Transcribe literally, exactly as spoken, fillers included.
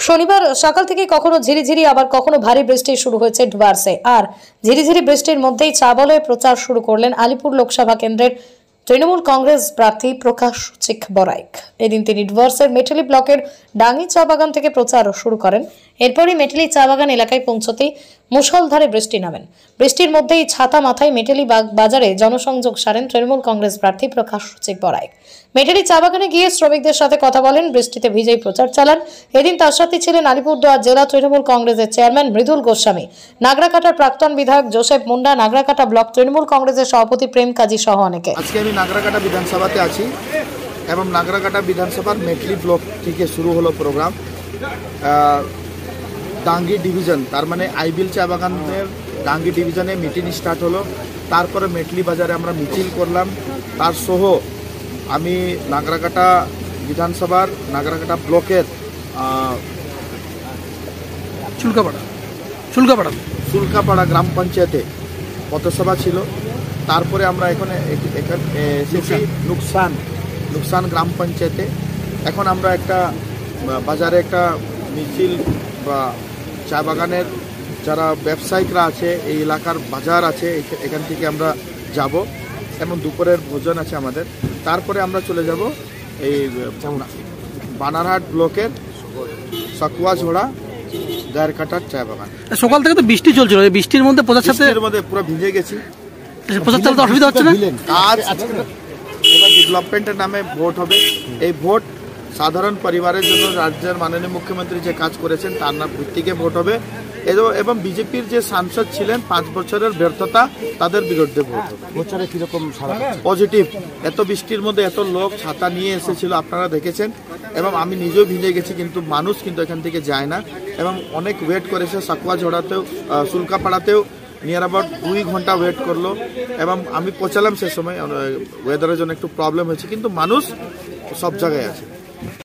শনিবার সকাল থেকে কখনো ঝিরিঝিরি আবার কখনো ভারী বৃষ্টি শুরু হয়েছে ডুয়ার্সে। আর ঝিরিঝিরি বৃষ্টির মধ্যেই চা বলয়ে প্রচার শুরু করলেন আলিপুর লোকসভা কেন্দ্রের তৃণমূল কংগ্রেস প্রার্থী প্রকাশ চিক বরাইক। এদিন তিনি ডুয়ার্সের মেটেলি ব্লকের ডাঙ্গি চা বাগান থেকে প্রচার শুরু করেন। এরপরই মেটেলি চা বাগান এলাকায় পৌঁছতেই মুষলধারে বৃষ্টি নামেন। বৃষ্টির মধ্যেই ছাতা মাথায় মেটেলি বাজারে জনসংযোগ সারেন তৃণমূল কংগ্রেস প্রার্থী প্রকাশ চিক বরাইক। মেটেলি চা বাগানে গিয়ে শ্রমিকদের সাথে কথা বলেন, বৃষ্টিতে ভিজেই প্রচার চালান। এদিন তার সাথে ছিলেন আলিপুরদুয়ার জেলা তৃণমূল কংগ্রেসের চেয়ারম্যান মৃদুল গোস্বামী, নাগরাকাটার প্রাক্তন বিধায়ক জোসেফ মুন্ডা, নাগরাকাটা ব্লক তৃণমূল কংগ্রেসের সভাপতি প্রেম কাজী সহ অনেকে। আজকে আমি নাগরাকাটা বিধানসভাতে আছি এবং নাগরাকাটা বিধানসভার মেটলি ব্লক থেকে শুরু হলো প্রোগ্রাম। ডাঙ্গি ডিভিশন, তার মানে আইবিল চা বাগানের ডাঙ্গি ডিভিশনে মিটিং স্টার্ট হলো। তারপরে মেটলি বাজারে আমরা মিছিল করলাম। তার সহ আমি নাগরাকাটা বিধানসভার নাগরাকাটা ব্লকের চুলকাপাড়া চুলকাপাড়া চুলকাপাড়া গ্রাম পঞ্চায়েতে পথসভা ছিল। তারপরে আমরা এখানে এসেছি নুকসান নুকসান গ্রাম পঞ্চায়েতে। এখন আমরা একটা বাজারে একটা মিছিল বা চা বাগানের যারা ব্যবসায়িকরা আছে, এই এলাকার বাজার আছে, এখান থেকে আমরা যাব এবং দুপুরের ভোজন আছে আমাদের। তারপরে আমরা চলে যাব এই বানারহাট ব্লকের সাকুয়া ঝোড়া গায়েরকাটার চা বাগান। সকাল থেকে তো বৃষ্টি চলছিল, এই বৃষ্টির মধ্যে প্রচার সাথে মধ্যে পুরো ভিজে গেছি। প্রচার চালাতে অসুবিধা হচ্ছে না? আজ ডেভেলপমেন্টের নামে ভোট হবে। এই ভোট সাধারণ পরিবারের জন্য রাজ্যের মাননীয় মুখ্যমন্ত্রী যে কাজ করেছেন তার নাম ভিত্তিকে ভোট হবে এবং বিজেপির যে সাংসদ ছিলেন পাঁচ বছরের ব্যর্থতা তাদের বিরুদ্ধে ভোট হবে। প্রচারে কিরকম পজিটিভ। এত বৃষ্টির মধ্যে এত লোক ছাতা নিয়ে এসেছিল, আপনারা দেখেছেন, এবং আমি নিজেও ভিজে গেছি, কিন্তু মানুষ কিন্তু এখান থেকে যায় না এবং অনেক ওয়েট করেছে। সাকুয়া ঝোড়াতেও সুলকাপাড়াতেও নিয়ার অ্যাবাউট দুই ঘন্টা ওয়েট করলো এবং আমি পৌঁছালাম সে সময়। ওয়েদারের জন্য একটু প্রবলেম হয়েছে, কিন্তু মানুষ সব জায়গায় আছে।